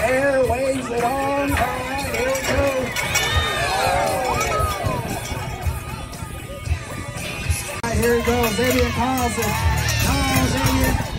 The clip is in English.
There, waves it on. All right, here we go. All right, here he goes. Xavier calls it. No, Xavier.